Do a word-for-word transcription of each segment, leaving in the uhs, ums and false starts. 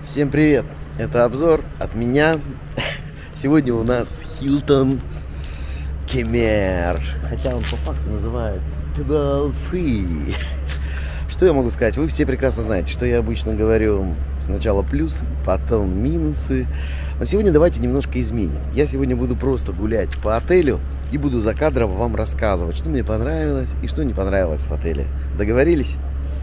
Всем привет! Это обзор от меня. Сегодня у нас Hilton Кемер. Хотя он по факту называется Double Free. Что я могу сказать? Вы все прекрасно знаете, что я обычно говорю сначала плюсы, потом минусы. Но сегодня давайте немножко изменим. Я сегодня буду просто гулять по отелю и буду за кадром вам рассказывать, что мне понравилось и что не понравилось в отеле. Договорились?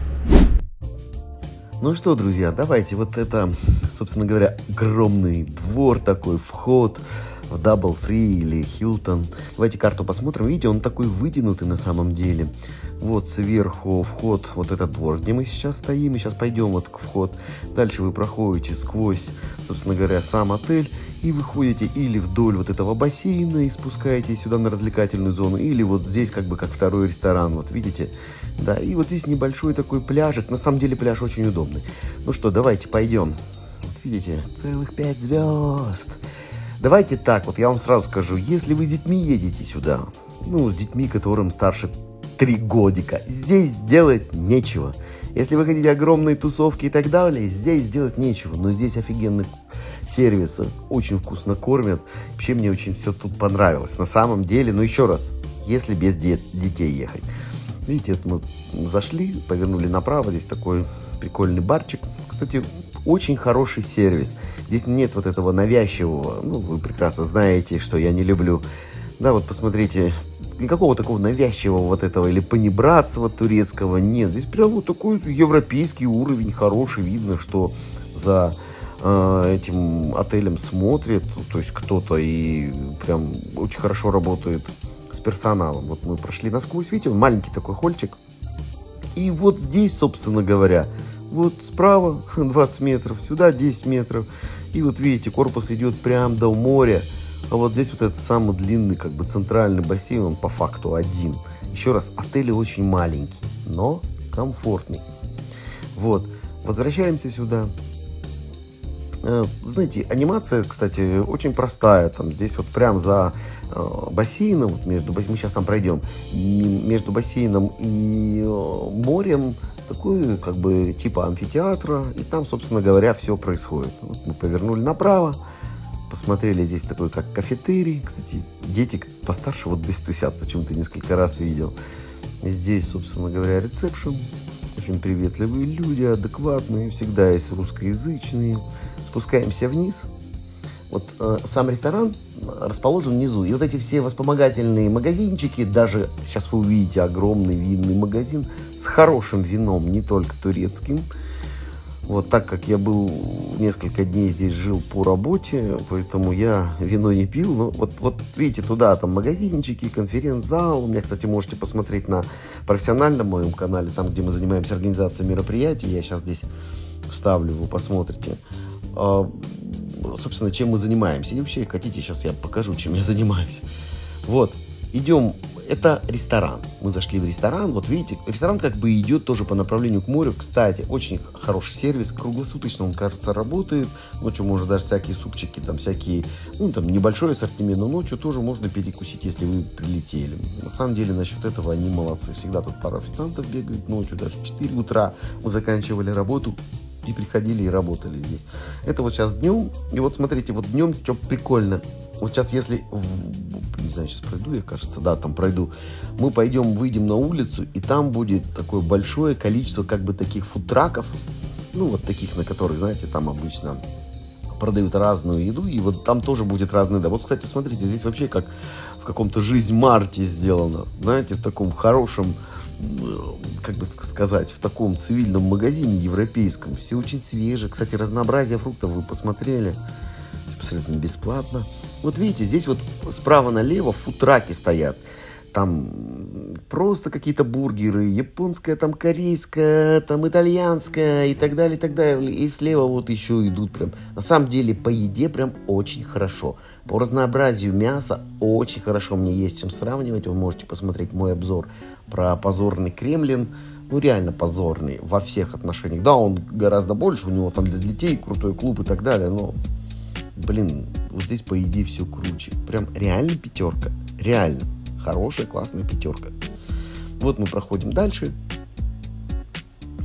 Ну что, друзья, давайте вот это, собственно говоря, огромный двор такой, вход в Double Free или Hilton. Давайте карту посмотрим. Видите, он такой вытянутый на самом деле. Вот сверху вход, вот этот двор, где мы сейчас стоим. И сейчас пойдем вот к вход. Дальше вы проходите сквозь, собственно говоря, сам отель. И выходите или вдоль вот этого бассейна и спускаетесь сюда на развлекательную зону. Или вот здесь как бы как второй ресторан. Вот видите? Да, и вот здесь небольшой такой пляжик. На самом деле пляж очень удобный. Ну что, давайте пойдем. Вот видите, целых пять звезд. Давайте так, вот я вам сразу скажу, если вы с детьми едете сюда, ну, с детьми, которым старше три годика, здесь делать нечего. Если вы хотите огромные тусовки и так далее, здесь делать нечего. Но здесь офигенный сервис, очень вкусно кормят. Вообще мне очень все тут понравилось. На самом деле, ну еще раз, если без де- детей ехать. Видите, вот мы зашли, повернули направо, здесь такой прикольный барчик. Кстати, очень хороший сервис. Здесь нет вот этого навязчивого. Ну, вы прекрасно знаете, что я не люблю. Да, вот посмотрите, никакого такого навязчивого вот этого или понебратства турецкого нет. Здесь прям вот такой европейский уровень, хороший. Видно, что за э, этим отелем смотрит, то есть кто-то и прям очень хорошо работает с персоналом. Вот мы прошли насквозь, видите, маленький такой хольчик. И вот здесь, собственно говоря, вот справа двадцать метров, сюда десять метров. И вот видите, корпус идет прям до моря. А вот здесь вот этот самый длинный, как бы центральный бассейн, он по факту один. Еще раз, отель очень маленький, но комфортный. Вот, возвращаемся сюда. Знаете, анимация, кстати, очень простая. Там здесь вот прям за бассейном, вот между, мы сейчас там пройдем, и между бассейном и морем такой, как бы, типа амфитеатра, и там, собственно говоря, все происходит. Вот мы повернули направо, посмотрели, здесь такой, как кафетерий. Кстати, дети постарше вот здесь тусят, почему-то несколько раз видел. И здесь, собственно говоря, ресепшн. Очень приветливые люди, адекватные, всегда есть русскоязычные. Спускаемся вниз. Вот э, сам ресторан расположен внизу. И вот эти все вспомогательные магазинчики, даже сейчас вы увидите огромный винный магазин с хорошим вином, не только турецким. Вот так как я был несколько дней здесь, жил по работе, поэтому я вино не пил. Но вот, вот видите, туда там магазинчики, конференц-зал. У меня, кстати, можете посмотреть на профессиональном моем канале, там, где мы занимаемся организацией мероприятий. Я сейчас здесь вставлю, вы посмотрите. Собственно, чем мы занимаемся. И вообще, хотите, сейчас я покажу, чем я занимаюсь. Вот, идем. Это ресторан. Мы зашли в ресторан. Вот видите, ресторан как бы идет тоже по направлению к морю. Кстати, очень хороший сервис. Круглосуточно он, кажется, работает. Ночью можно даже всякие супчики, там всякие, ну, там небольшой ассортимент. Но ночью тоже можно перекусить, если вы прилетели. На самом деле, насчет этого они молодцы. Всегда тут пара официантов бегают ночью. Даже в четыре утра мы заканчивали работу и приходили и работали здесь. Это вот сейчас днем. И вот смотрите, вот днем что прикольно. Вот сейчас, если, не знаю, сейчас пройду, я, кажется, да, там пройду, мы пойдем, выйдем на улицу, и там будет такое большое количество, как бы, таких фудтраков, ну, вот таких, на которых, знаете, там обычно продают разную еду, и вот там тоже будет разная еда. Вот, кстати, смотрите, здесь вообще как в каком-то жизнь Марте сделано, знаете, в таком хорошем, как бы сказать, в таком цивильном магазине европейском. Все очень свежее. Кстати, разнообразие фруктов вы посмотрели. Абсолютно бесплатно. Вот видите, здесь вот справа налево фудтраки стоят. Там просто какие-то бургеры, японская, там корейская, там итальянская и так далее, и так далее. И слева вот еще идут прям. На самом деле по еде прям очень хорошо. По разнообразию мяса очень хорошо. Мне есть чем сравнивать. Вы можете посмотреть мой обзор про позорный Кремлин. Ну, реально позорный во всех отношениях. Да, он гораздо больше, у него там для детей крутой клуб и так далее, но, блин, вот здесь по еде все круче. Прям реально пятерка. Реально. Хорошая, классная пятерка. Вот мы проходим дальше.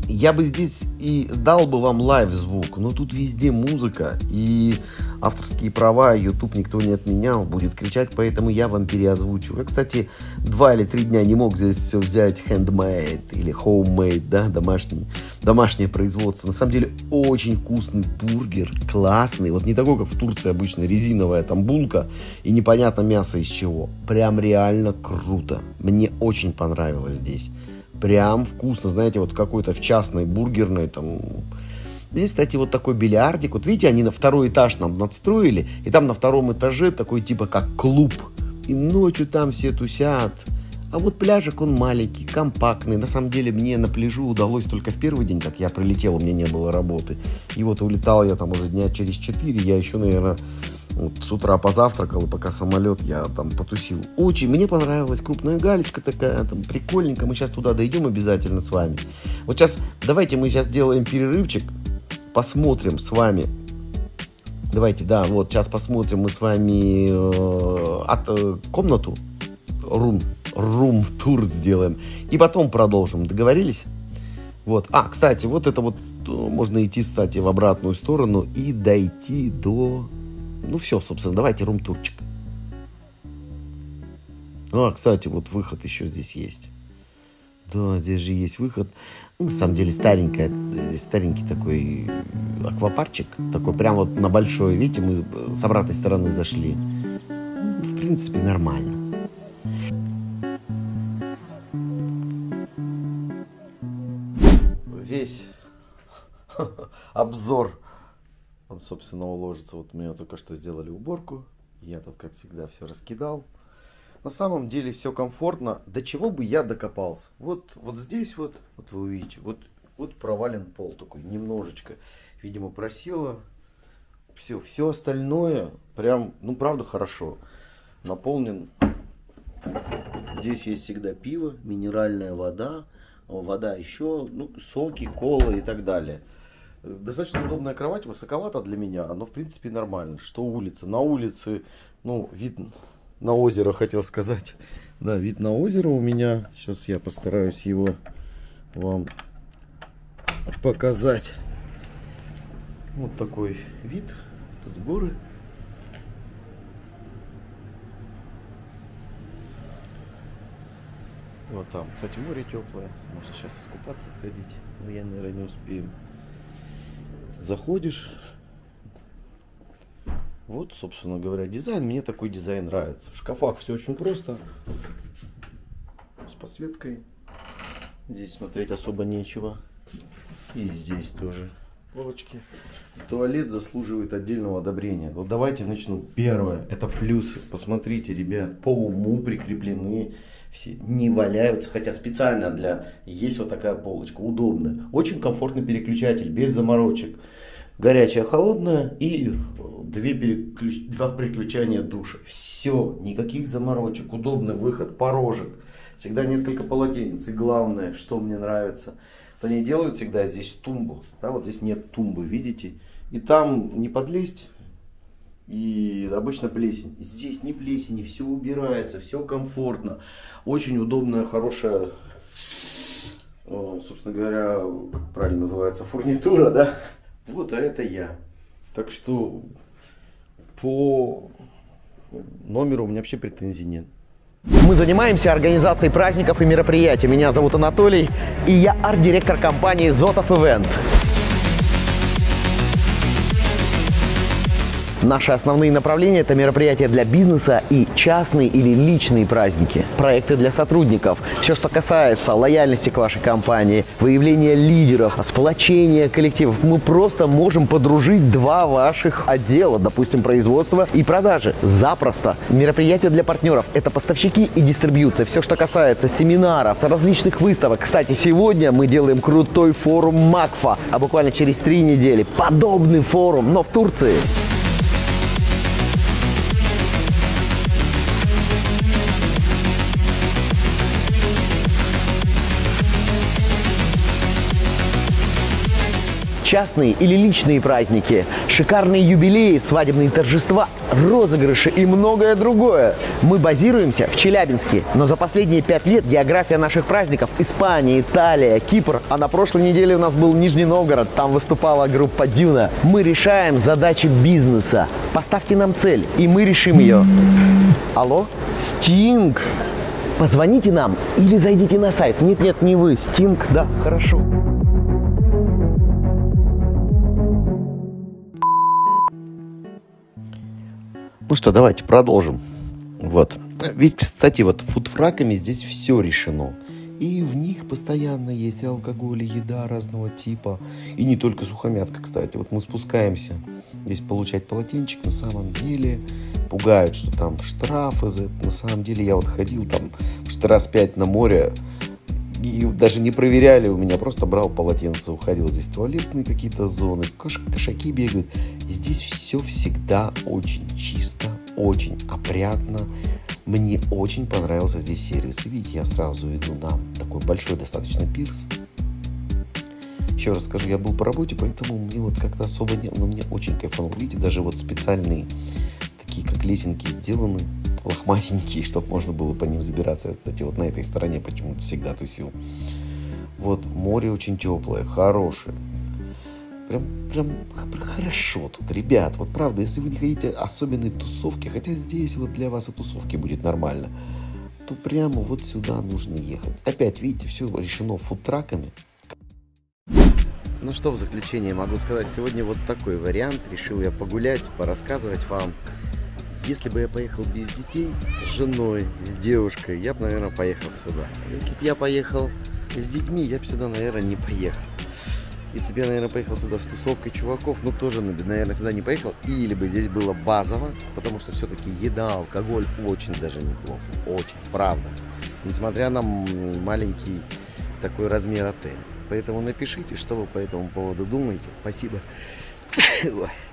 Я бы здесь и дал бы вам лайв-звук, но тут везде музыка, и авторские права YouTube никто не отменял, будет кричать, поэтому я вам переозвучу. Я, кстати, два или три дня не мог здесь все взять handmade или homemade, да, домашний, домашнее производство. На самом деле очень вкусный бургер, классный, вот не такой, как в Турции обычно, резиновая там булка и непонятно мясо из чего. Прям реально круто, мне очень понравилось здесь. Прям вкусно, знаете, вот какой-то в частной бургерной там. Здесь, кстати, вот такой бильярдик. Вот видите, они на второй этаж нам надстроили. И там на втором этаже такой типа как клуб. И ночью там все тусят. А вот пляжик, он маленький, компактный. На самом деле мне на пляжу удалось только в первый день, как я прилетел, у меня не было работы. И вот улетал я там уже дня через четыре. Я еще, наверное, вот с утра позавтракал, и пока самолет я там потусил. Очень мне понравилась крупная галечка такая, там прикольненько. Мы сейчас туда дойдем обязательно с вами. Вот сейчас, давайте мы сейчас сделаем перерывчик. Посмотрим с вами. Давайте, да, вот сейчас посмотрим мы с вами э, от, э, комнату. Рум, рум-тур сделаем. И потом продолжим. Договорились? Вот. А, кстати, вот это вот можно идти, кстати, в обратную сторону и дойти до... Ну все, собственно, давайте рум-турчик. А, кстати, вот выход еще здесь есть. Да, здесь же есть выход. Ну, на самом деле старенький, старенький такой аквапарчик. Такой прям вот на большой. Видите, мы с обратной стороны зашли. В принципе, нормально. Весь обзор, он, собственно, уложится. Вот мы только что сделали уборку. Я тут, как всегда, все раскидал. На самом деле все комфортно. До чего бы я докопался? Вот, вот здесь вот, вот вы увидите, вот, вот провален пол такой, немножечко, видимо, просело. Все, все остальное прям, ну, правда, хорошо. Наполнен. Здесь есть всегда пиво, минеральная вода, вода еще, ну, соки, кола и так далее. Достаточно удобная кровать, высоковата для меня, но в принципе нормально. Что улица? На улице, ну, вид на озеро, хотел сказать. Да, вид на озеро у меня. Сейчас я постараюсь его вам показать. Вот такой вид. Тут горы. Вот там, кстати, море теплое. Можно сейчас искупаться, сходить. Но я, наверное, не успею. Заходишь. Вот, собственно говоря, дизайн. Мне такой дизайн нравится. В шкафах все очень просто. С подсветкой. Здесь смотреть особо нечего. И здесь тоже полочки. Туалет заслуживает отдельного одобрения. Вот давайте начну. Первое. Это плюсы. Посмотрите, ребят. По уму прикреплены. Все не валяются, хотя специально для... Есть вот такая полочка, удобная. Очень комфортный переключатель, без заморочек. Горячая, холодная и две переключ... два переключания душа. Все, никаких заморочек, удобный выход, порожек. Всегда несколько полотенец. И главное, что мне нравится, то они делают всегда здесь тумбу. Да, вот здесь нет тумбы, видите? И там не подлезть. И обычно плесень. Здесь не плесени, все убирается, все комфортно. Очень удобная, хорошая, собственно говоря, как правильно называется, фурнитура, да? Вот, а это я. Так что по номеру у меня вообще претензий нет. Мы занимаемся организацией праздников и мероприятий. Меня зовут Анатолий, и я арт-директор компании Zotov Event. Наши основные направления – это мероприятия для бизнеса и частные или личные праздники, проекты для сотрудников, все, что касается лояльности к вашей компании, выявления лидеров, сплочения коллективов. Мы просто можем подружить два ваших отдела, допустим, производства и продажи. Запросто. Мероприятия для партнеров – это поставщики и дистрибьюция, все, что касается семинаров, различных выставок. Кстати, сегодня мы делаем крутой форум МАКФА, а буквально через три недели подобный форум, но в Турции. частные или личные праздники, шикарные юбилеи, свадебные торжества, розыгрыши и многое другое. Мы базируемся в Челябинске, но за последние пять лет география наших праздников – Испания, Италия, Кипр, а на прошлой неделе у нас был Нижний Новгород, там выступала группа Дюна. Мы решаем задачи бизнеса. Поставьте нам цель, и мы решим ее. Алло? Стинг? Позвоните нам или зайдите на сайт. Нет-нет, не вы. Стинг, да, хорошо. Ну что, давайте продолжим. Вот. Ведь, кстати, вот фудфраками здесь все решено. И в них постоянно есть и алкоголь, и еда разного типа. И не только сухомятка, кстати. Вот мы спускаемся здесь получать полотенчик. На самом деле пугают, что там штрафы за это. На самом деле я вот ходил там что раз пять на море. И даже не проверяли у меня. Просто брал полотенце, уходил. Здесь туалетные какие-то зоны. Кош- кошаки бегают. Здесь все всегда очень чисто, очень опрятно. Мне очень понравился здесь сервис. И видите, я сразу иду на такой большой достаточно пирс. Еще раз скажу, я был по работе, поэтому мне вот как-то особо не... Но мне очень кайфанул. Видите, даже вот специальные такие, как лесенки сделаны, лохматенькие, чтобы можно было по ним забираться. Кстати, вот на этой стороне почему-то всегда тусил. Вот, море очень теплое, хорошее. Прям, прям хорошо тут, ребят. Вот правда, если вы не хотите особенной тусовки, хотя здесь вот для вас и тусовки будет нормально, то прямо вот сюда нужно ехать. Опять, видите, все решено фудтраками. Ну что, в заключение могу сказать, сегодня вот такой вариант. Решил я погулять, порассказывать вам. Если бы я поехал без детей, с женой, с девушкой, я бы, наверное, поехал сюда. Если бы я поехал с детьми, я бы сюда, наверное, не поехал. Если бы я, наверное, поехал сюда с тусовкой чуваков, ну, тоже, наверное, сюда не поехал. Или бы здесь было базово, потому что все-таки еда, алкоголь очень даже неплохо. Очень, правда. Несмотря на маленький такой размер отеля. Поэтому напишите, что вы по этому поводу думаете. Спасибо.